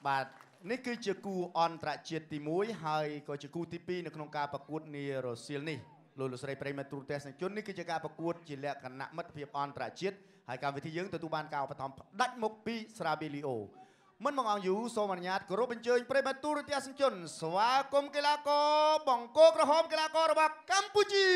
បាទនេះគឺជាគូអន្តរជាតិទី1ហើយក៏ជាគូទី2នៅក្នុងការប្រកួតនារសៀលនេះលោកលោកស្រីប្រិមត្តទូរទស្សនិកជននេះគឺជាការប្រកួតជាលក្ខណៈមិត្តភាពអន្តរជាតិហើយកម្មវិធីយើងទទួលបានការឧបត្ថម្ភផ្ដាច់មុខពីស្រាប៊ីលីអូមិនមកអង្គយូរសូមអនុញ្ញាតគោរពអញ្ជើញប្រិមត្តទូរទស្សនិកជនស្វាគមន៍កីឡាករបង្គោលក្រហមកីឡាកររបស់កម្ពុជា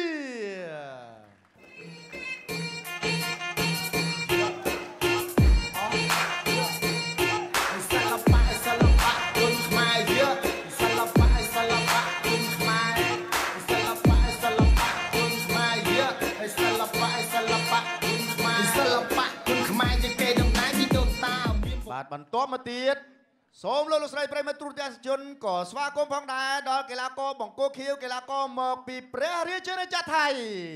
បាទបន្ទាប់មកទៀតសូមលោកលោកស្រីប្រិមត្តទូរទស្សនិកជនក៏ស្វាគមន៍ផងដែរដល់កីឡាករបង្គោលខៀវកីឡាករមកពីព្រះរាជាណាចក្រថៃ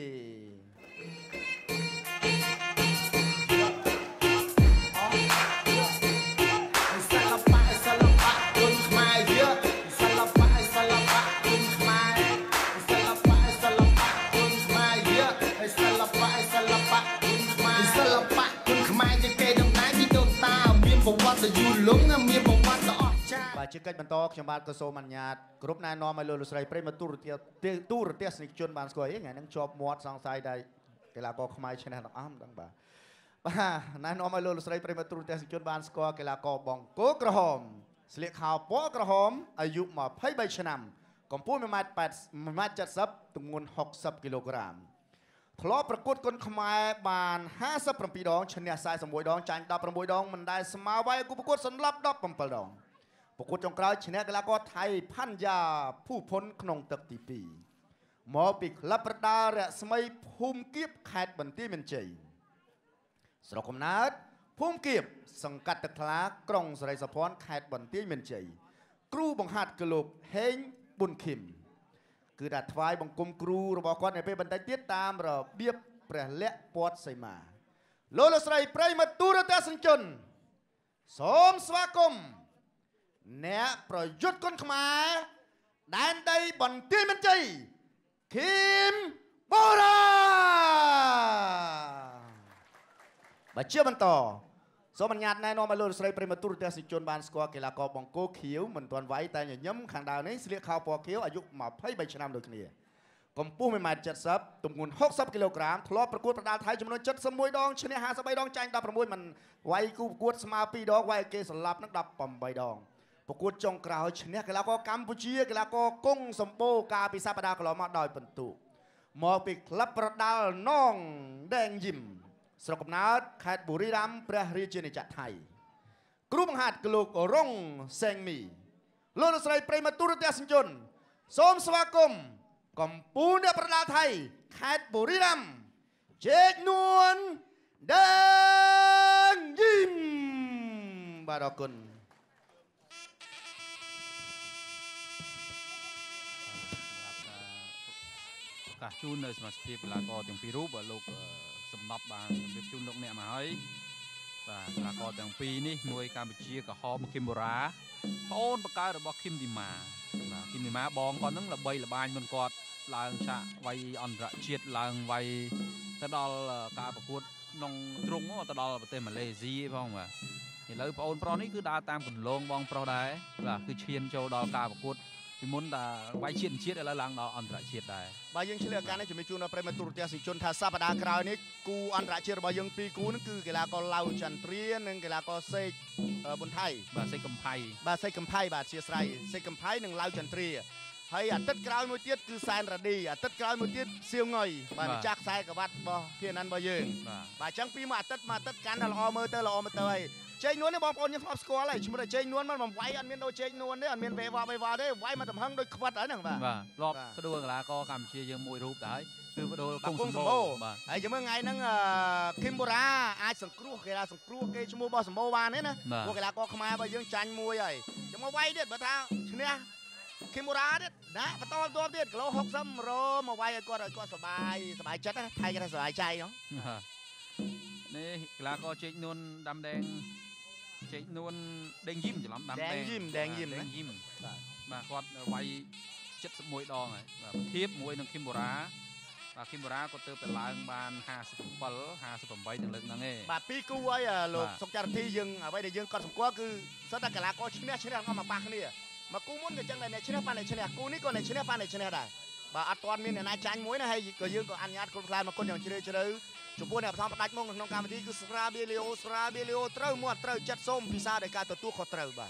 បាទជាកិច្ចបន្តខ្ញុំបាទក៏សូមអនុញ្ញាតគ្រប់ណែនាំឲ្យលោកលោកស្រីប្រិមត្តទូរទស្សនិកជនបានស្គាល់ថ្ងៃហ្នឹងជាប់មាត់សង្ស័យដែរកីឡាករខ្មែរឈ្នះទាំងអស់ហ្នឹងបាទណែនាំឲ្យលោកលោកស្រីប្រិមត្តទូរទស្សនិកជនបានស្គាល់កីឡាករបង្គោលក្រហមស្លៀកខោពណ៌ក្រហមអាយុ23ឆ្នាំកម្ពស់1.70 ម៉ែត្រទម្ងន់60គីឡូក្រាមធ្លាប់ប្រកួតគុនខ្មែរបាន57ដងឈ្នះ41ដងចាញ់16ដងមិនដែលស្មើវាយគូប្រកួតសន្លប់17ដងប្រកួតចុងក្រោយឈ្នះកីឡាករថៃផាន់យ៉ាភូផុនក្នុងទឹកទី2មកពីក្លឹបប្រដាល់រស្មីភូមិគៀបខេត្តបន្ទាយមានជ័យស្រុកកំណើតភូមិគៀបសង្កាត់ទឹកថ្លាក្រុងសេរីសុភ័ណ្ឌខេត្តបន្ទាយមានជ័យគ្រូបង្ហាត់គឺលោកហេងប៊ុនឃឹមគឺថាថ្វាយបង្គំគ្រូរបស់គាត់នៅពេលបន្តិចទៀតតាមរបៀបព្រះលក្ខណ៍ពាត់សីមាលោកលោកស្រីប្រិមត្តទូរទស្សនិកជនសូមស្វាគមន៍អ្នកប្រយុទ្ធគុនខ្មែរដែនដីបន្ទាយមានជ័យឃីមបូរ៉ាបាទជាបន្តសូមអនុញ្ញាតណែនាំឲ្យលោកស្រីប្រិមត្តទូរទស្សនិកជនបានស្គាល់កីឡាករបង្គោលខៀវមិនទាន់វាយតែញញឹមខាងដើមនេះស្លៀកខោពណ៌ខៀវអាយុ23ឆ្នាំដូចគ្នាកម្ពស់ 1.70 ម៉ែត្រទម្ងន់60គីឡូក្រាមធ្លាប់ប្រកួតប្រដាល់ថៃចំនួន71ដងឈ្នះ53ដងចាញ់16មិនវាយគូប្រកួតស្មើ2ដងវាយគេស្លាប់នឹង18ដងប្រកួតចុងក្រោយឈ្នះកីឡាករកម្ពុជាកីឡាករគង់សម្បូរកាលពីសប្តាហ៍កន្លងមកដោយពិន្ទុមកពីក្លឹបប្រដាល់នងដែងយីមស្រុកកំណើតខេត្តបុរីរាមព្រះរាជាណាចក្រថៃគ្រូបង្ហាត់គឺលោករងសេងមីលោកលោកស្រីប្រិមត្តទូរទស្សនិកជនសូមស្វាគមន៍កម្ពុជាអ្នកប្រដាល់ថៃខេត្តបុរីរាមជែកនួនដែងយីមបាទអរគុណកាសជូននៅសមាជិកកីឡាករទាំងពីររូបលោកសំណប់បានជម្រាបជូនលោកអ្នកមកហើយបាទកីឡាករទាំងពីរនេះមួយកម្ពុជាក្រហមឃីមបូរ៉ាប្អូនបកើរបស់ឃីមឌីម៉ាបាទឃីមឌីម៉ាបងគាត់នឹងល្បីល្បាញមុនគាត់ឡើងឆាកវាយអន្តរជាតិឡើងវាយទៅដល់ការប្រកួតក្នុងទ្រុងទៅដល់ប្រទេសម៉ាឡេស៊ីផងបាទឥឡូវប្អូនប្រុសនេះគឺដើរតាមគន្លងបងប្រុសដែរបាទគឺឈានចូលដល់ការប្រកួតពីមុនតែវាយជាតិឥឡូវឡើងដល់អន្តរជាតិដែរបាទយើងឆ្លៀតឱកាសនេះជំរាបជូនដល់ប្រិមត្តទូរទស្សនិកជនថាសប្តាហ៍ក្រោយនេះគូអន្តរជាតិរបស់យើងពីរគូនេះគឺកីឡាករឡៅចន្ទ្រានិងកីឡាករសេកប៊ុនថៃបាទសេកកំផៃបាទសេកកំផៃបាទអធិស្ឋានសេកកំផៃនិងឡៅចន្ទ្រាហើយអាទិត្យក្រោយមួយទៀតគឺសែនរ៉ាឌីអាទិត្យក្រោយមួយទៀតសៀវងុយបាទម្ចាស់ខ្សែក្រវ៉ាត់របស់ភាគណានរបស់យើងបាទអញ្ចឹងពីមួយអាទិត្យកាន់តែល្អមើលទៅហើយជែកនួននេះបងប្អូនយើងធ្លាប់ស្គាល់ហើយឈ្មោះតែជែកនួនមិនវាយអត់មានដូចជែកនួនទេអត់មានវេវ៉ាទេវាយមកទំហឹងដូចខ្វិតហើយហ្នឹងបាទធ្លាប់ផ្ដួលកីឡាករកម្ពុជាយើងមួយរូបដែរគឺផ្ដួលគង់សម្បូរបាទហើយចាំមើលថ្ងៃហ្នឹងឃីមបូរ៉ាអាចសង្គ្រោះគេថាសង្គ្រោះគេឈ្មោះរបស់សម្បូរបានទេណាពួកកីឡាករខ្មែររបស់យើងចាញ់មួយហើយចាំមកវាយទៀតបើថាឈ្នះឃីមបូរ៉ាទៀតណាបន្តទៀតគីឡូ60រមកវាយឲ្យគាត់សบายចិត្តណាថៃគេថាសบายใจហ៎នេះកីឡាករជែកនួនដាំដែងជែកនួនដេងយីមច្រឡំដាំដែងយីមបាទគាត់វាយ71ដងហើយបាទធៀបមួយនឹងឃីមបូរ៉ា và Kim Bora có từឡើងបាន57ទាំងលើកហ្នឹងឯងបាទពីគូហើយលោកសុកចារធីយើងអ្វីដែលយើងកត់សម្គាល់គឺសិតតែកីឡាករឈ្នះអស់មកប៉ះគ្នាមកគូមុនក៏ចឹងដែរអ្នកឈ្នះប៉ះអ្នកឈ្នះគូនេះក៏អ្នកឈ្នះប៉ះអ្នកឈ្នះដែរបាទអត់ទាន់មានអ្នកណាចាញ់មួយណាហើយក៏យើងក៏អនុញ្ញាតគ្រប់ខ្លែមកគុណយ៉ាងជ្រាលជ្រៅចំពោះអ្នកផ្សំផ្ដាច់មកក្នុងកម្មវិធីគឺស្រាបៀលីអូត្រូវមាត់ត្រូវចិត្តសូមពិសាដោយការទទួលខុសត្រូវបាទ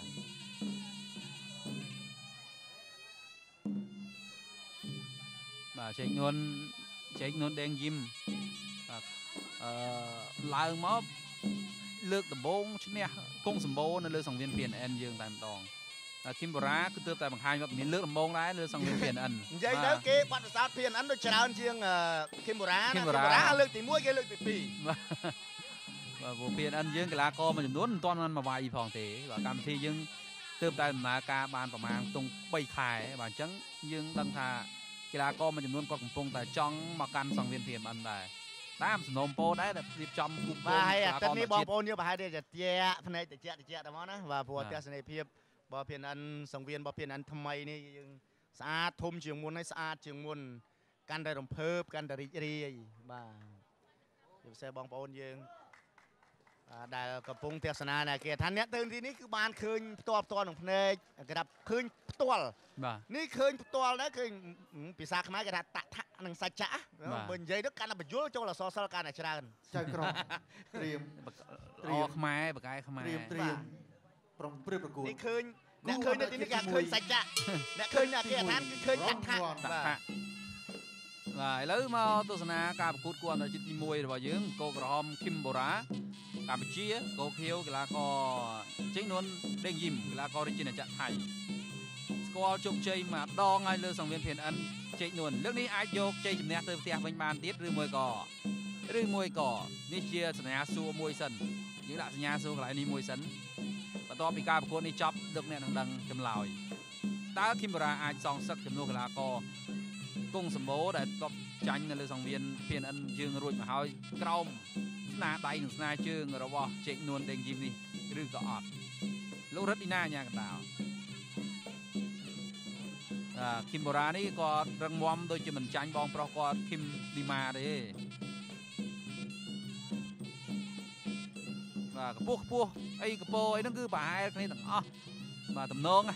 បាទចេកនួនដេងយឹមបាទឡើងមកលើកដំបូងឈ្នះគង់សម្បូរនៅលើសង្វៀន PNN យើងតែម្ដងKim Bora គឺទើបតែបង្ហាញវត្តមានលើកដំបូងដែរលើសង្វៀន PNN និយាយទៅគេបាត់សោត PNN ដូចច្រើនជាង Kim Bora ណា Kim Bora លើកទី1គេលើកទី2 បាទព្រោះ PNN យើងកីឡាករមួយចំនួនមិនទាន់មកវាយផងទេបាទកម្មវិធីយើងទើបតែដំណើរការបានប្រហែលទង3ខែបាទអញ្ចឹងយើងដឹងថាកីឡាករមួយចំនួនគាត់កំពុងតែចង់មកកាន់សង្វៀន PNN ដែរតាមសំណូមពរដែរដែលរៀបចំគូប្រកួតបាទហើយអាទិត្យនេះបងប្អូនយើងប្រហែលតែភ្នែកតិចតែមកណាបាទព្រោះទស្សនីយភាពបើ PNN សង្វៀនបើ PNN ថ្មីនេះយើងស្អាតធំជាងមុនហើយស្អាតជាងមុនកាន់តែរំភើបកាន់តែរីករាយបាទជាពិសេសបងប្អូនយើងដែលកំពុងទស្សនានៅគេថាអ្នកទៅទីនេះគឺបានឃើញផ្ទាល់ក្នុងភ្នែកគេថាឃើញផ្ទាល់បាទនេះឃើញផ្ទាល់ដែរឃើញភាសាខ្មែរគេថាតថៈនិងសច្ចៈបើនិយាយទៅកាន់តែបញ្យល់ចូលអសរសិល្ប៍កាន់តែច្រើនចៅក្រមត្រៀមខ្មែរបកាយខ្មែរត្រៀមប្រប្រគួតនេះឃើញអ្នកឃើញនៅទីនេះគេឃើញសច្ចៈអ្នកឃើញអ្នកគេអាថាគឺឃើញតថៈបាទឥឡូវមកទស្សនាការប្រកួតគួរអន្តរជាតិទី1របស់យើងគោក្រហម Kim Bora កម្ពុជាគោខៀវកីឡាករចេញនួនដេងយឹមកីឡាកររាជាណាចក្រថៃស្គាល់ជោគជ័យមកដងហើយលើសង្វៀន PNN ចេញនួនលើកនេះអាចយកជ័យជំនះទៅផ្ទះវិញបានទៀតឬមួយក៏នេះជាសញ្ញាសួរមួយសិនយើងដាក់សញ្ញាសួរកន្លែងនេះមួយសិនបន្ទាប់ពីការប្រកួតនេះចប់លោកអ្នកនឹងដឹងចម្លើយតើ Kim Bora អាចសងសឹកចំនួនកីឡាករគង់សម្បូរដែលតបចាញ់នៅលើសង្វៀន PNN យើងរួចមកហើយក្រោមស្នាដៃនិងស្នាជើងរបស់ជែកនួនដេងយឹមនេះឬក៏អត់លោករ៉ាឌីណាញ៉ាកដាលKim Bora នេះគាត់រឹងមាំដូចជាមិនចាញ់បងប្រុសគាត់ Kim Lima ទេបាទកម្ពស់អីកពោអីហ្នឹងគឺប្រហែលគ្នាទាំងអស់បាទតំណង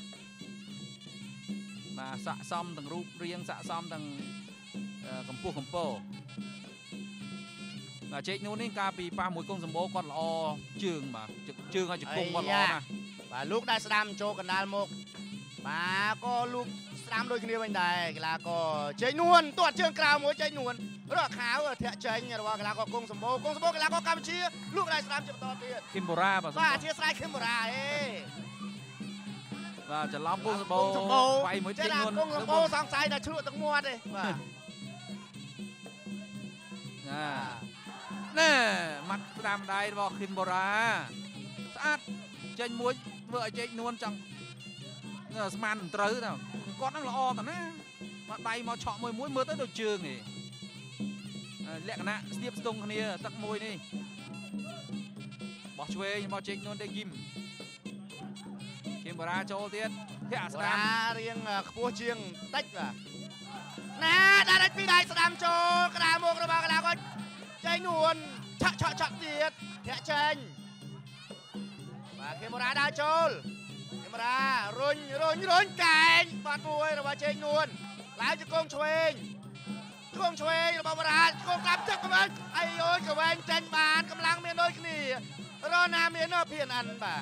បាទស័កសមទាំងរូបរាងស័កសមទាំងកម្ពស់កម្ពស់បាទជែកនួននេះកាលពីប៉ះមួយគង់សម្បូរគាត់ល្អជើងបាទជើងឲ្យជង្គង់គាត់ល្អណាស់បាទលោកដែលស្ដាំចូលកណ្ដាលមកបាទក៏លោកស្ដាំដូចគ្នាវិញដែរកីឡាករជែកនួនទាត់ជើងក្រៅមួយជែកនួនរកខោធាក់ចេញរបស់កីឡាករគង់សម្បូរកីឡាករកម្ពុជាលោកដែលស្ដាំជាបន្តទៀត Kim Bora បាទអធិស្ឋាន Kim Bora បាទច្រឡំគង់សម្បូរវាយមួយជែកនួនគង់សម្បូរសង្ស័យតែជ្រក់ទឹកមាត់ទេបាទណែម៉ាត់ស្ដាំដៃរបស់ Kim Bora ស្អាតចេញមួយធ្វើឲ្យជែកនួនចង់ស្មានមិនត្រូវទៅគាត់ហ្នឹងល្អតាណាមកដៃមកឆក់មួយមើលទៅដូចជើងឯងលក្ខណៈស្ទាបស្ទង់គ្នាទឹកមួយនេះបោះឆ្វេងរបស់ជែកនួនដេងយឹម Kim Bora ចូលទៀតធាក់ស្ដាំរៀងខ្ពស់ជាងតិចបាទណាដាក់ពីដៃស្ដាំចូលក្តារមុខរបស់កីឡាករជែកនួនឆក់ទៀតធាក់ចេញបាទ Kim Bora ដើរចូល Kim Bora រុញកែងបាត់មួយរបស់ជែកនួនឡើងជង្គង់ឆ្វេងរបស់ Bora ជង្គង់ក្លាប់ទឹកទៅវិញអាយអូយកវែងចេញបានកម្លាំងមានដូចគ្នារណាមាននៅ PNN បាទ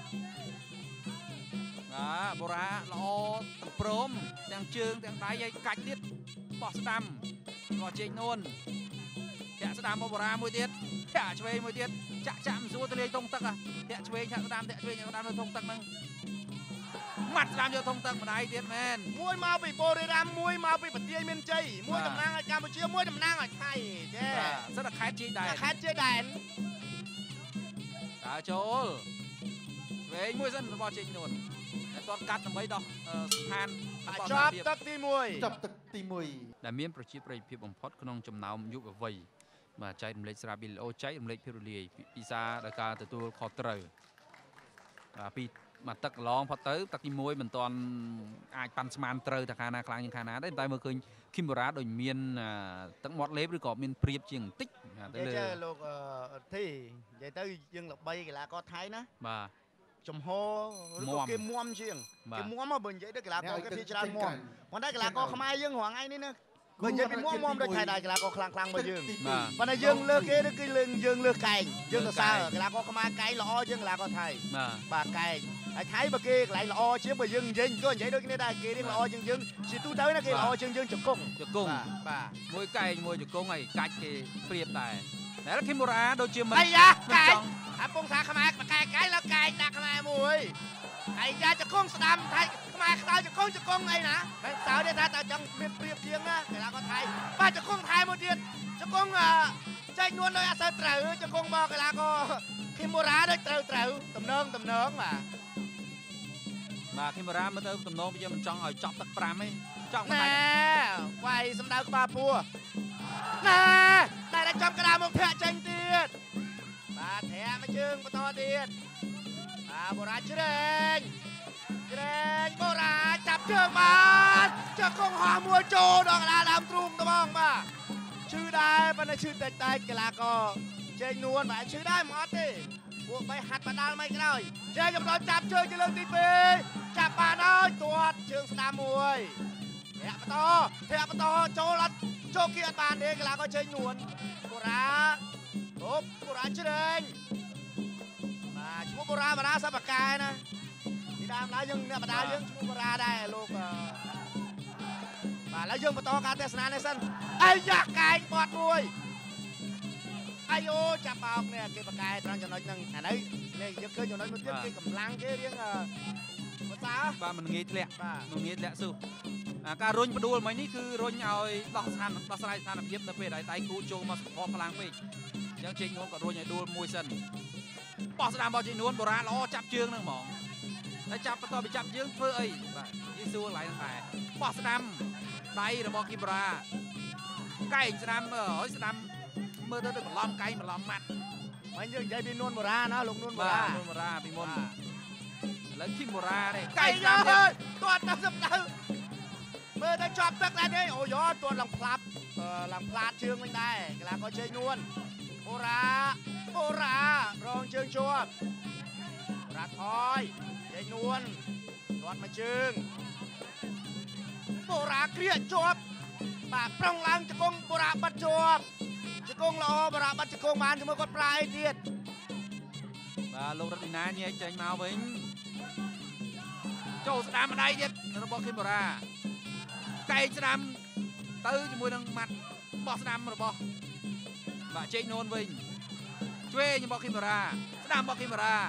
Bora ល្អទាំងព្រមទាំងជើងទាំងដៃឲ្យកាច់ទៀតបោះស្ដាំរបស់ជែកនួនធាក់ស្ដាំរបស់ Bora មួយទៀតធាក់ឆ្វេងមួយទៀតចាក់មិនស្រួលទៅលេងធុងទឹកធាក់ឆ្វេងធាក់ស្ដាំនៅធុងទឹកហ្នឹងម៉ាត់ស្ដាំយកធុងទឹកម្ដាយទៀតមែនមួយមកពីបូរីរ៉ាំមួយមកពីបន្ទាយមានជ័យមួយតំណាងឲ្យកម្ពុជាមួយតំណាងឲ្យថៃទេសិតតែខេត្តជាដែនដើរចូលឆ្វេងមួយសិនរបស់ជែកនួនតែគាត់កាត់ដើម្បីដោះស្ថានចាប់ទឹកទី 1ដែលមានប្រជាប្រិយភាពបំផុតក្នុងចំណោមយុវវ័យបាទចែករំលែកស្រាបៀរល្អចែករំលែកភាពរលាយពិសាដោយការទទួលខុសត្រូវពីមកទឹកឡងផុតទៅទឹកទី1មិនទាន់អាចប៉ាន់ស្មានត្រូវតែខាងណាខ្លាំងជាងខាងណាទេតែមើលឃើញឃីមបូរ៉ាដូចមានទឹកមាត់លេបឬក៏មានព្រៀបជាងបន្តិចទៅលើលោកធីនិយាយទៅយើងល្បីកីឡាករថៃណាបាទចំហឬក៏គេមុំជាងគេមុំមកបើនិយាយទៅកីឡាករគេភាច្រើនមុំប៉ុន្តែកីឡាករខ្មែរយើងរងថ្ងៃនេះណាបើនិយាយពីមុំដូចថៃដែរកីឡាករខ្លាំងមកយើងប៉ុន្តែយើងលើគេឬគឺយើងលើកែងយើងទៅសើកីឡាករខ្មែរកែងល្អជាងកីឡាករថៃបាទកែងហើយថៃបើគេកន្លែងល្អជាងបើយើងនិយាយដូចគ្នាដែរគេរៀងល្អជាងយើងជាទូទៅណាគេល្អជាងយើងជង្គង់បាទមួយកែងមួយជង្គង់ហើយកាច់គេព្រៀបដែរតែឃីមបូរ៉ាដូចជាមិនអាយ៉ាកែងអាពងថាខ្មែរកែងแล้วកែងដាក់ខ្មែរមួយហើយយ៉ាជង្គង់ស្ដាំថៃខ្មែរខ្សោយជង្គង់អីណាមិនខ្សោយទេថាតើចង់មានព្រៀបជាងណាកីឡាករថៃបាទជង្គង់ថៃមួយទៀតជង្គង់ចេញនួនដោយអត់សូវត្រូវជង្គង់មកកីឡាករឃីមបូរ៉ាដូចត្រូវតំណងបាទឃីមបូរ៉ាមើលទៅតំណងវាមិនចង់ឲ្យចប់ទឹក5ទេចង់ណែវាយសម្ដៅក្បាលពោះណែតែចំក្តារមកធាក់ចេញទៀតបាទធាក់មកជើងបន្តទៀតបូរ៉ាជ្រែងបូរ៉ាចាប់ជើងបានចកងហោះមួយចូលដល់កណ្ដាលដើមទ្រូងត្បងបាទឈឺដែរប៉ុន្តែឈឺតិចកីឡាករចេញនួនបាទឈឺដែរមិនអត់ទេពួកបីហាត់បដាល់មិនក្រោយចេញបន្តចាប់ជើងជាលើកទី2ចាប់បានហើយទាត់ជើងស្ដាំមួយធាក់បន្តចូលអត់ចូលគៀអត់បានទេកីឡាករចេញនួនបូរ៉ាបូរ៉ាជ្រែងបាទឈ្មោះបូរ៉ាសិបកែណាពីដើមឡើយយើងអ្នកបដាយើងឈ្មោះបូរ៉ាដែរលោកបាទឥឡូវយើងបន្តការទស្សនានេះសិនអាយ៉ាកែងបត់មួយអាយអូចាប់បោកនេះគេបកែត្រង់ចំណុចហ្នឹងឥឡូវនេះយើងឃើញចំណុចមួយទៀតគេកម្លាំងគេរៀងភាសាបាទមិនងាយធ្លាក់ស៊ូការរុញផ្ដួលមិញនេះគឺរុញឲ្យដោះស្រាយស្ថានភាពនៅពេលដែលដៃគូចូលមកសង្កត់ខ្លាំងពេកអញ្ចឹងជិះនួនក៏រុញឲ្យដួលមួយសិនបោះស្ដាំមកជិះនួនបូរ៉ាល្អចាប់ជើងហ្នឹងហ្មងតែចាប់បន្តពីចាប់ជើងធ្វើអីបាទនិយាយសួរកន្លែងហ្នឹងដែរបោះស្ដាំដៃរបស់គីបូរ៉ាកែងស្ដាំហើយស្ដាំមើលទៅបន្លំកែងបន្លំម៉ាត់មិញយើងនិយាយពីនួនបូរ៉ាណាលោកនួនបូរ៉ាពីមុនឥឡូវគីបូរ៉ានេះកែងស្ដាំទាត់ទៅសម្ដៅមើលទៅជាប់ទឹកដែរទេអូយ៉ទាត់ឡើងផ្លាតជើងវិញដែរកីឡាករជើងនួនបូរ៉ារងជើងជាប់រ៉ាថយជើងនួនទាត់មកជើងបូរ៉ាគ្រាជាប់បាទប្រងឡើងជង្គង់បូរ៉ាបាត់ជាប់ជង្គង់ល្អបូរ៉ាបាត់ជង្គង់បានជាមួយគាត់ប្រាអីទៀតបាទលោករតនីណាញែកចេញមកវិញចូលស្ដាំម្ដាយទៀតរបស់គីមបូរ៉ាកែងស្ដាំទៅជាមួយនឹងម៉ាត់បោះស្ដាំរបស់បាទជែកនូនវិញឆ្វេងរបស់គីមបូរ៉ាស្ដាំរបស់គីមបូរ៉ា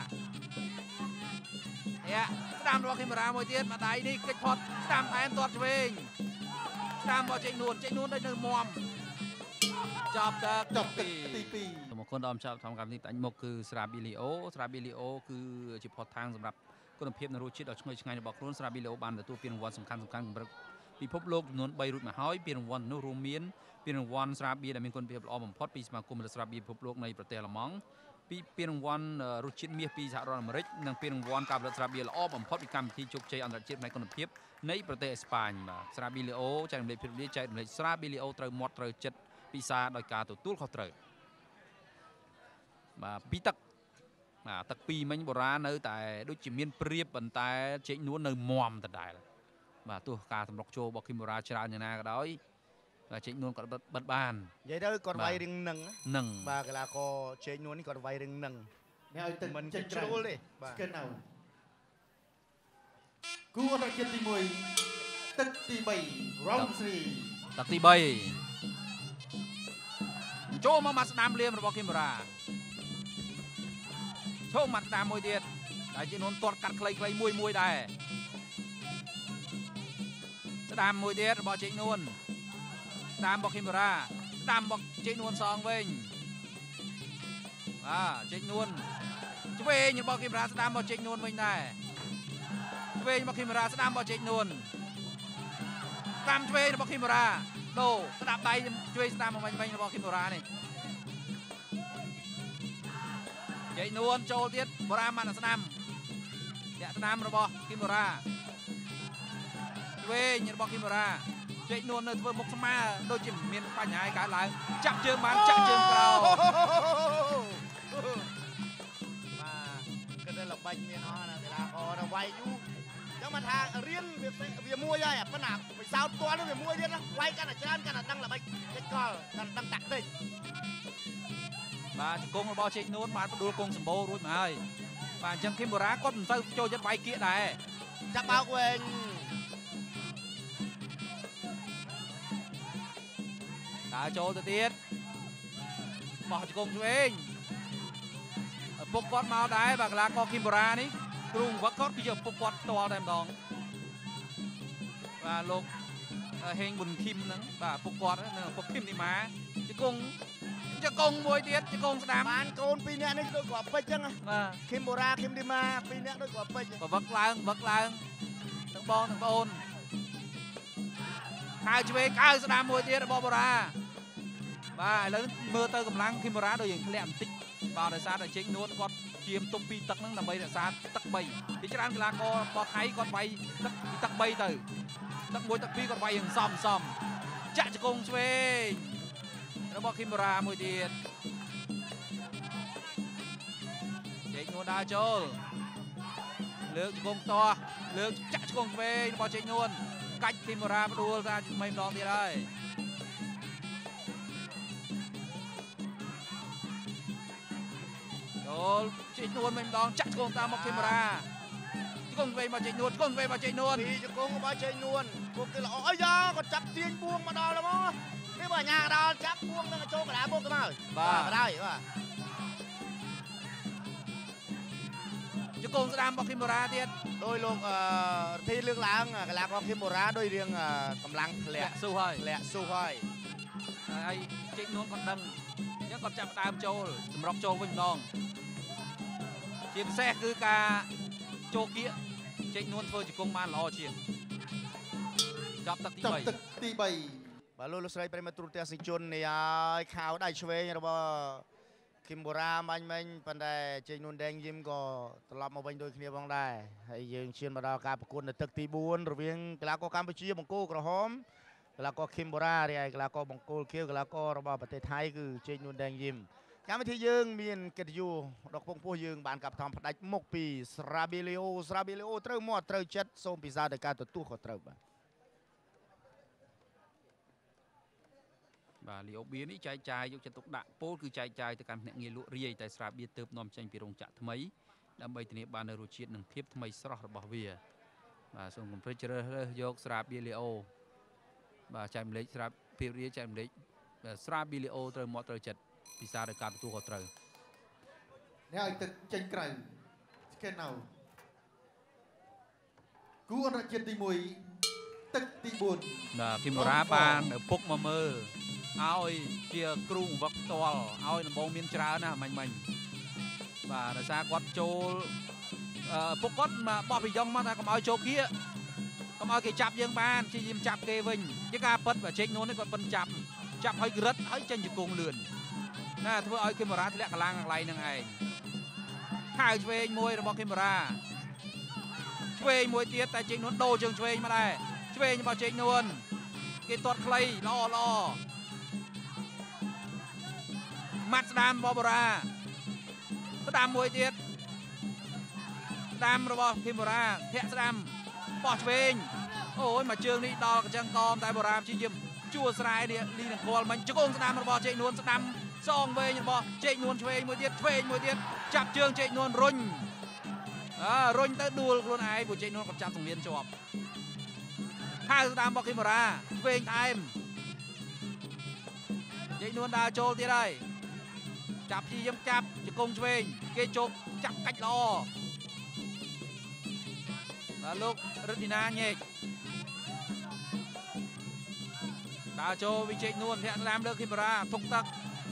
ស្ដាំរបស់គីមបូរ៉ាមួយទៀតមកដៃនេះគេចផុតស្ដាំថែមទាត់ឆ្វេងស្ដាំរបស់ជែកនូនដូចនៅមុំចប់ទី2សូមអរគុណដល់ចាប់កម្មវិធីតាញ់មុខគឺស្រាប៊ីលីអូគឺជាផុតທາງសម្រាប់គុណភាពនៃរសជាតិដ៏ឈ្ងុយឆ្ងាញ់របស់ខ្លួនស្រាប៊ីលីអូបានទទួលពានរង្វាន់សំខាន់កម្រិតពិភពលោកចំនួន3រួចមកហើយពានរង្វាន់នោះរួមមានពានរង្វាន់ស្រាបៀរដែលមានគុណភាពល្អបំផុតពីសមាគមស្រាបៀរពិភពលោកនៃប្រទេសអាល្លឺម៉ង់ពានរង្វាន់រសជាតិមាសពីសហរដ្ឋអាមេរិកនិងពានរង្វាន់ការផលិតស្រាបៀរល្អបំផុតពីកម្មវិធីជោគជ័យអន្តរជាតិផ្នែកគុណភាពនៃប្រទេសអេស្ប៉ាញបាទស្រាប៊ីលីអូចែករំលែកភាពរីកចែករំលែកស្រាប៊ីលីអូត្រូវមាត់ត្រូវចិត្តពិសាដោយការទទួលខុសត្រូវបាទពីទឹកទឹកពីរមិញបូរ៉ានៅតែដូចជាមានព្រៀបប៉ុន្តែជែកនួននៅមុំដដែលបាទទោះការសម្រុកចូលរបស់គីមបូរ៉ាច្រើនយ៉ាងណាក៏ដោយបាទជែកនួនគាត់បិទបាននិយាយទៅគាត់វាយរឿងនឹងបាទកីឡាករជែកនួននេះគាត់វាយរឿងនឹងអ្នកឲ្យទឹកមិនចេញជ្រុលទេបាទស្កិនអោគូអន្តរជាតិទី1ទឹកទី3 round 3 ទឹកទី3ចូលមកស្ដាំលៀមរបស់គីមបូរ៉ាចូលមកស្ដាំមួយទៀតហើយជិះនួនទាត់កាត់ខ្លីៗមួយដែរស្ដាំមួយទៀតរបស់ជិះនួនស្ដាំរបស់គីមបូរ៉ាស្ដាំរបស់ជិះនួនសងវិញជិះនួនឆ្វេងរបស់គីមបូរ៉ាស្ដាំរបស់ជិះនួនវិញដែរឆ្វេងរបស់គីមបូរ៉ាស្ដាំរបស់ជិះនួនស្ដាំឆ្វេងរបស់គីមបូរ៉ាដូរស្ដាប់ដៃឆ្វេងស្ដាំមកវិញរបស់គីមបូរ៉ានេះជ័យនួនចូលទៀតបូរ៉ាម៉ាត់ស្ដាំស្នាមរបស់គីមរ៉ាឆ្វេងរបស់គីមរ៉ាជែកនួននៅធ្វើមុខស្មាដូចជាមានបញ្ហាកើតឡើងចាប់ជើងបានចាក់ជើងក្រោយបាទគឺតែល្បិចមានអស់ណាកីឡាករទៅវាយយូរចឹងមកថារៀនវាមួយហើយប៉ុន្តែពិសោធន៍ផ្ទាល់នោះវាមួយទៀតណាវាយកាន់តែច្រើនកាន់តែដឹងល្បិចកិច្ចកលកាន់តែដឹងតាក់ទិកបាទជង្គង់របស់ជែកនួនបានផ្ដួលគង់សម្បូររួចមកហើយបាទអញ្ចឹងគីមរ៉ាគាត់មិនទៅចូលចិត្តវាយគៀកដែរចាប់បោកវិញដើរចូលទៅទៀតបោះជង្គង់ឆ្វេងពុកគាត់មកដែរបាទកីឡាករគីមរ៉ានេះគ្រូវឹកគាត់គឺជាពុកគាត់ផ្ទាល់តែម្ដងបាទលោកហេងប៊ុនឃីមហ្នឹងបាទពុកគាត់នៅពុកឃីមនេះមកជង្គង់មួយទៀតជង្គង់ស្ដាំបានកូន2នាក់នេះដូចគាត់ពេជ្រចឹងបាទឃីមបូរ៉ាឃីមឌីម៉ា2នាក់ដូចគាត់ពេជ្រវឹកឡើងទាំងបងទាំងប្អូនហើយឆ្វេងកើស្ដាំមួយទៀតរបស់បូរ៉ាបាទឥឡូវមើលទៅកម្លាំងគីមរ៉ាដូចយើងធ្លាក់បន្តិចបាទដោយសារតែជែកនួនគាត់ជាមទុំពីទឹកហ្នឹងដើម្បីរក្សាទឹក3ពីច្រើនកីឡាកររបស់ថៃគាត់វាយទឹក3ទៅទឹក1ទឹក2គាត់វាយយ៉ាងសំចាក់ជង្គង់ឆ្វេងរបស់គីមរ៉ាមួយទៀតជែកនួនដើរចូលលើកជង្គង់តោះលើកចាក់ជង្គង់ឆ្វេងរបស់ជែកនួនកាច់គីមរ៉ាផ្ដួលថាមិនម្ដងទៀតហើយចូលជែកនួនមិនម្ដងចាក់ជង្គង់តាមមកគីមរ៉ាជង្គង់ឆ្វេងមកជែកនួនជង្គង់ឆ្វេងមកជែកនួនពីជង្គង់របស់ជែកនួនពួកគេល្អអាយ៉ាគាត់ចាប់ទាញបួងមកដល់แล้วមកនេះបើញ៉ាដល់ចាប់បួងនឹងចូលកណ្ដាលមុខទៅមកបាទបណ្ដោយបាទជង្គង់ស្ដាំរបស់គីមរ៉ាទៀតដោយលោកធីលើកឡើងកីឡាករគីមរ៉ាដោយរៀងកម្លាំងធ្លាក់ស៊ូហើយហើយជែកនួនគាត់ដឹងអញ្ចឹងគាត់ចាប់ដើមចូលសម្រុកចូលវិញម្ដងជាពិសេសគឺការចូលគៀកជែកនួនធ្វើជង្គង់បានល្អជាងចាប់ទឹកទី3 បាទលោកស្រីប្រិមត្តទូរទស្សនិកជននេះហើយខោដៃឆ្វេងរបស់គីមបូរ៉ាបាញ់មិញប៉ុន្តែជែកនួនដេងយឹមក៏ត្រឡប់មកវិញដូចគ្នាផងដែរហើយយើងឈានមកដល់ការប្រកួតនៅទឹកទី4រវាងកីឡាករកម្ពុជាបង្គោលក្រហមកីឡាករគីមបូរ៉ារីឯកីឡាករបង្គោលខៀវកីឡាកររបស់ប្រទេសថៃគឺជែកនួនដេងយឹមកម្មវិធីយើងមានកិត្តិយសដ៏ខ្ពង់ខ្ពស់យើងបានកាប់ថំផ្ដាច់មុខពីស្រាប៊ីលីអូត្រូវមាត់ត្រូវចិត្តសូមពិសារទៅការទទួលខុសត្រូវបាទលីអូបៀនេះចែកចាយយកចិត្តទុកដាក់ពោលគឺចែកចាយទៅកាន់ភ្នាក់ងារលក់រាយតែស្រាបៀទើបនាំចេញពីរោងចក្រថ្មីដើម្បីធានាបាននូវរសជាតិនិងភាពថ្មីស្រស់របស់វាបាទសូមកុំភ្លេចជ្រើសរើសយកស្រាបៀលីអូបាទចែកម្លេចស្រាភាពរាយចែកម្លេចស្រាប៊ីលីអូត្រូវមាត់ត្រូវចិត្តពិសារដោយការទទួលខុសត្រូវនេះឲ្យទឹកចេញក្រៅស្កេនណៅគូអន្តរជាតិទី1ទឹកទី4 បាទគីមរ៉ាបានពុកមកមើលឲ្យជាគ្រូបង្វឹកផ្ទាល់ឲ្យដំបងមានច្រើនណាស់មិញបាទដោយសារគាត់ចូលពុកគាត់មកបោះពីយ៉ងមកថាកុំឲ្យចូលគៀកុំឲ្យគេចាប់យើងបានជាយាមចាប់គេវិញជាការពិតបើជែកនួននេះគាត់ប៉ិនចាប់ឲ្យរឹតឲ្យចេញជង្គង់លឿនណាធ្វើឲ្យគីមរ៉ាធ្លាក់កន្លងកន្លែងនឹងឯងខាវឆ្វេងមួយរបស់គីមរ៉ាឆ្វេងមួយទៀតតែជែកនួនដូរជើងឆ្វេងមកដែរឆ្វេងរបស់ជែកនួនគេទាត់ខ្លីល្អម៉ាត់ស្ដាមបបូរ៉ាស្ដាមមួយទៀតស្ដាមរបស់គីមរ៉ាធាក់ស្ដាមបោះឆ្វេងអូយមួយជើងនេះដល់កញ្ចឹងកមតែបូរ៉ាព្យាយាមជួស្រែនេះលីនឹងគាល់មិញជង្គង់ស្ដាំរបស់ជែកនួនស្ដាំសងវែងរបស់ជែកនួនឆ្វេងមួយទៀតចាប់ជើងជែកនួនរុញទៅដួលខ្លួនឯងព្រោះជែកនួនគាត់ចាប់សង្វៀនជាប់ហើយស្ដាំរបស់គីមរ៉ាឆ្វេងថែមជែកនួនដើរចូលទៀតហើយចាប់ព្យាយាមចាប់ជង្គង់ឆ្វេងគេជោគចាប់កាច់ល្អបាទលោករឹតឌីណាញែកដើរចូលវិជ័យនួនធាក់ស្ដាមលើគីមរ៉ាធុកទឹក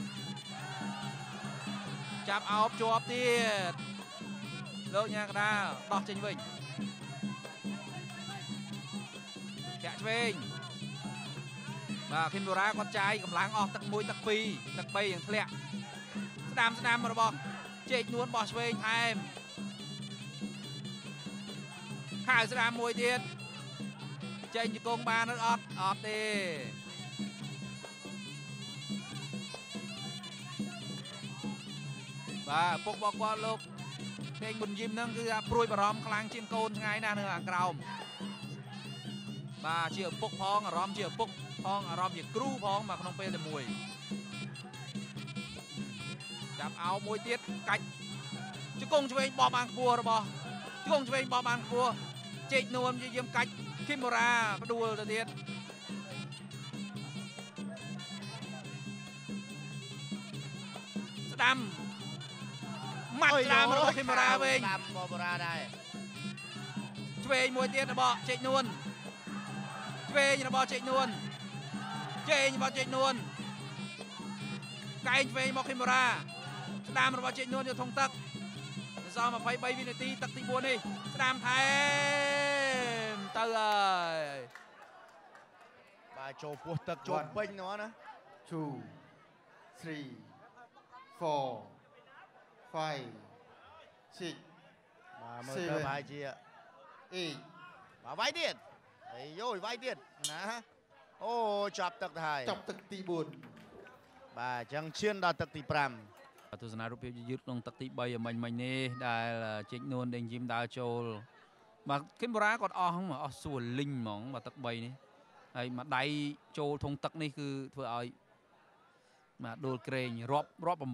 ចាប់អោបជាប់ទៀតលោកញ៉ាកដាដោះចេញវិញធាក់ឆ្វេងបាទគីមរ៉ាគាត់ចាយកម្លាំងអស់ទឹក1ទឹក2ទឹក3យ៉ាងធ្លាក់ស្ដាំរបស់ជែកនួនបោះឆ្វេងថែមខៅស្ដាមមួយទៀតចេញជង្គង់បានឬអត់ទេបាទពុកបកគាត់លោកពេងមុនយឹមហ្នឹងគឺព្រួយបារម្ភខ្លាំងជាងកូនថ្ងៃណាស់នៅខាងក្រោមបាទជាឪពុកផងអារម្មណ៍ជាឪពុកផងអារម្មណ៍ជាគ្រូផងមកក្នុងពេលតែមួយចាប់អោមួយទៀតកាច់ជង្គង់ឆ្វេងបោះបានខ្ពស់របស់ជង្គង់ឆ្វេងបោះបានខ្ពស់ជែកនួនយាមកាច់គីមរ៉ាផ្ដួលទៅទៀតស្ដាំម៉ាត់ស្ដាំរបស់គីមរ៉ាវិញស្ដាំបបរ៉ាដែរឆ្វេងមួយទៀតរបស់ជែកនួនឆ្វេងរបស់ជែកនួនជែងរបស់ជែកនួនកែងឆ្វេងមកគីមរ៉ាស្ដាំរបស់ជែកនួនយកធុងទឹកសល់23វិនាទីទឹកទី4នេះស្ដាំថែមទៅហើយបាទចូលពោះទឹកចូលពេញហ្នឹងណា 2 3 4 5 6 បាទមើលទៅប្រហែលជា 8 បាទវាយទៀតអីយោវាយទៀតណាអូចាប់ទឹកទៅហើយចាប់ទឹកទី4 បាទអញ្ចឹងឈានដល់ទឹកទី5 ទស្សនារូបភាពយឺតក្នុងទឹកទី3មិញនេះដែលជិចនួនដេញយីមដើរចូលបាទគីមរ៉ាគាត់អស់សួរលីងហ្មងបាទទឹក3នេះហើយមួយដៃចូលធុងទឹកនេះគឺធ្វើឲ្យបាទដួលក្រែងរាប់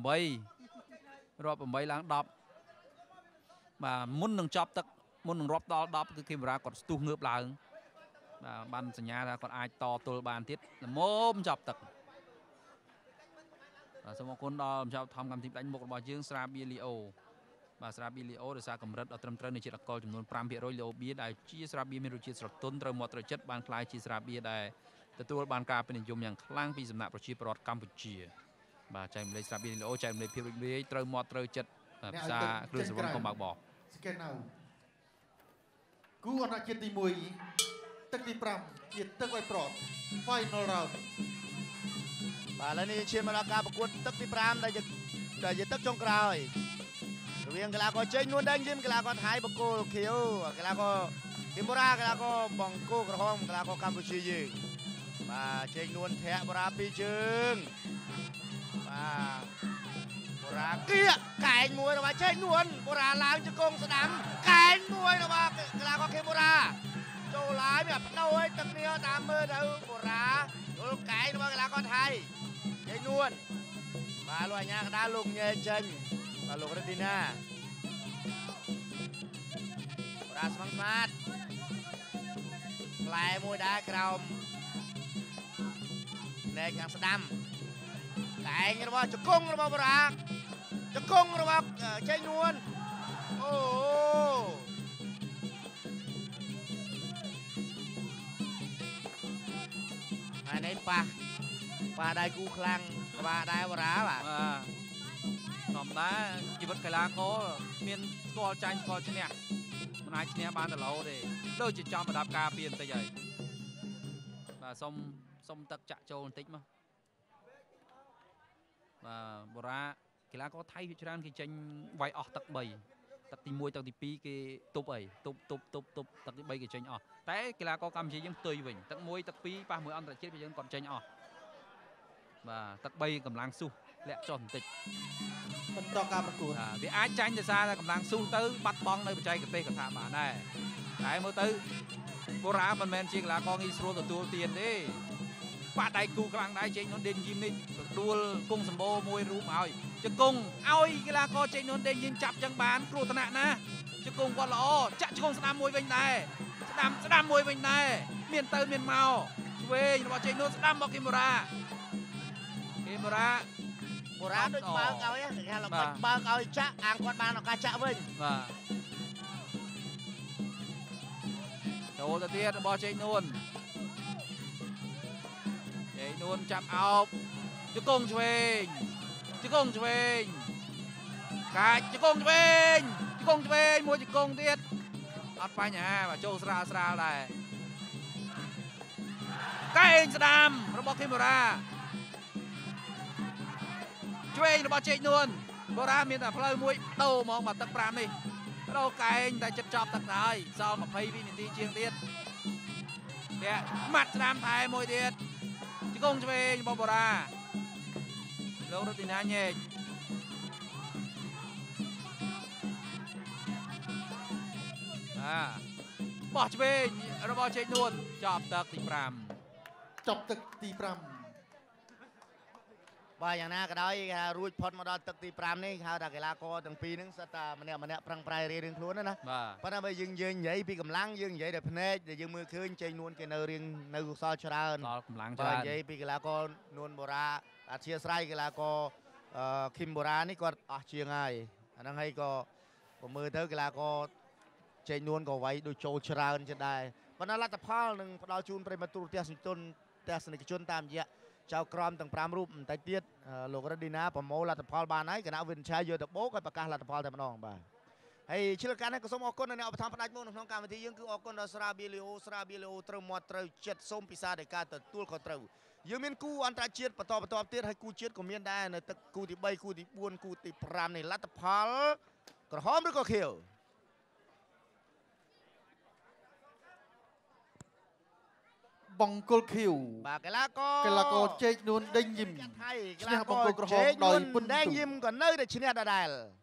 8ឡើង10បាទមុននឹងចប់ទឹកមុននឹងរាប់ដល់10គឺគីមរ៉ាគាត់ស្ទុះងើបឡើងបាទបានសញ្ញាថាគាត់អាចតទល់បានទៀតល្មមចប់ទឹកសូមអរគុណដល់ម្ចាស់ធម្មកម្មទីផ្ដាច់មុខរបស់យើងស្រាបៀលីអូបាទស្រាបៀលីអូដោយសារកម្រិតដ៏ត្រឹមត្រូវនៃជាតិអាល់កុលចំនួន 5% លីអូបៀដែលជាស្រាបៀមានរសជាតិស្រទន់ត្រូវមាត់ត្រូវចិត្តបានក្លាយជាស្រាបៀដែលទទួលបានការពេញនិយមយ៉ាងខ្លាំងពីសំណាក់ប្រជាពលរដ្ឋកម្ពុជាបាទចែកម្លេចស្រាបៀលីអូចែកម្លេចភាពរីករាយត្រូវមាត់ត្រូវចិត្តភាសាគ្រឿងសង្វឹងកុំបើកបោស្កេននៅគូអន្តរជាតិទី1ទឹកទី5ជាទឹកឲ្យប្រត់ Final Round បាទឥឡូវនេះឈានមកដល់ការប្រកួតទឹកទី5ដែលជាទឹកចុងក្រោយរវាងកីឡាករជ័យនួនដេញយឹមកីឡាករថៃបង្គោលខៀវកីឡាករគីមរ៉ាកីឡាករបង្គោលក្រហមកីឡាករកម្ពុជាយើងបាទជ័យនួនធាក់បូរ៉ា2ជើងបាទបូរ៉ាគៀកកែងមួយរបស់ជ័យនួនបូរ៉ាឡើងជង្គង់ស្ដាំកែងមួយរបស់កីឡាករគីមរ៉ាចូលឡាយមានបដូរឲ្យទឹកនេះតាមមើលទៅបូរ៉ាយល់កែងរបស់កីឡាករថៃជ័យនួនបាទលោកអញ្ញាកដាលលោកញ៉ែចេញបាទលោករ៉េឌីណាបូរ៉ាស្មងស្មាតផ្លែមួយដែរក្រោមណែខាងស្ដាំកែងរបស់ជង្គង់របស់បូរ៉ាជង្គង់របស់ជ័យនួនអូហើយនេះប៉ះដៃគូខ្លាំងបាទដែរបូរ៉ាបាទធម្មតាជីវិតកីឡាករមានស្គាល់ចាញ់ស្គាល់ឈ្នះមិនអាចឈ្នះបានទៅលោទេដូចជាចំប្រដាប់ការពារបន្តិចហើយបាទសុំទឹកចាក់ចូលបន្តិចមកបាទបូរ៉ាកីឡាករថៃភាគច្រើនគេចេញវាយអស់ទឹក3ទឹកទី1ទឹកទី2គេទប់អីទប់ទឹកទី3គេចេញអស់តែកីឡាករកម្ពុជាយើងផ្ទុយវិញទឹក1ទឹក2ប៉ះមួយអន្តរជាតិយើងគាត់ចេញអស់បាទទឹក3កម្លាំងស៊ូសលាក់ចុះបន្តិចបន្តការប្រកួតវាអាចចាញ់ដោយសារតែកម្លាំងស៊ូសទៅបាត់បង់នៅបច្ចេកទេសកថាបានដែរតែមើលទៅបូរ៉ាមិនមែនជាកីឡាករងាយស្រួលទទួលទានទេបាត់ដៃគូខ្លាំងដែរជែកនួនដេញយីមនេះទទួលគង់សម្បូរមួយរូបឲ្យជង្គង់ឲ្យកីឡាករជែកនួនដេញយីមចាប់ចឹងបានគ្រោះថ្នាក់ណាជង្គង់គាត់ល្អចាក់ជង្គង់ស្ដាំមួយវិញដែរស្ដាំមួយវិញដែរមានទៅមានមកឆ្វេងរបស់ជែកនួនស្ដាំមកគីមរ៉ាបូរ៉ាដូចបើកឲ្យគេហៅល្បិចបើកឲ្យចាក់អាងគាត់បានឱកាសចាក់វិញបាទចូលទៅទៀតរបស់ជ័យនួនចាប់អោបជង្គង់ឆ្វេងកាច់ជង្គង់ឆ្វេងមួយជង្គង់ទៀតអត់បញ្ហាបាទចូលស្រាលដែរកែងស្ដាំរបស់គីមរ៉ាឆ្វេងរបស់ជែកនួនបូរ៉ាមានតែផ្លូវមួយដូរហ្មងមកទឹក5នេះ đâu cái tại chật chọp thật rồi sau mà phay vi thì chiêng tiết nè mặt làm thay môi tiết chứ không cho về bom bò ra lâu đâu thì na nhẹ bỏ cho về nó bỏ chạy luôn chọp tật thì pram ចប់ទឹកទីបាទយ៉ាងណាក៏ដោយរួចផុតមកដល់ទឹកទី5នេះហៅថាកីឡាករទាំងពីរហ្នឹងសិតតែម្នាក់ប្រឹងប្រែងរៀងខ្លួនណា ប៉ុន្តែបើយើងនិយាយពីកម្លាំងយើងនិយាយតែភ្នែកដែលយើងមើលឃើញចេញនួនគេនៅរៀងនៅកុសលច្រើនដល់កម្លាំងបើច្រើននិយាយពីកីឡាករនួនបូរ៉ាអធិស្ស្រ័យកីឡាករឃីមបូរ៉ានេះគាត់អស់ជាងហើយអាហ្នឹងហើយក៏មើលទៅកីឡាករចេញនួនក៏វាយដូចចូលច្រើនចឹងដែរប៉ុន្តែលទ្ធផលនឹងផ្ដល់ជូនប្រិមត្តទូរទស្សនិកជនតាមរយៈចៅក្រមទាំង5រូបបន្តិចទៀតលោករ៉ាឌីណាប្រមូលលទ្ធផលបានហើយគណៈវិនិច្ឆ័យយកទៅបូកឲ្យប្រកាសលទ្ធផលតែម្ដងបាទហើយជិលការនេះក៏សូមអរគុណដល់អ្នកឧបត្ថម្ភផ្ដាច់មុខនៅក្នុងកម្មវិធីយើងគឺអរគុណដល់ស្រាបៀលីអូត្រូវមាត់ត្រូវចិត្តសូមពិសាដោយការទទួលខុសត្រូវយើងមានគូអន្តរជាតិបន្តទៀតហើយគូជាតិក៏មានដែរនៅទឹកគូទី3គូទី4គូទី5នេះលទ្ធផលក្រហមឬក៏ខៀវបង្គោលខៀវបាទកីឡាករជែកនួនដេញយឹមឈ្នះបង្គោលក្រហមដោយពុនដេញយឹមក៏នៅតែឈ្នះដដែល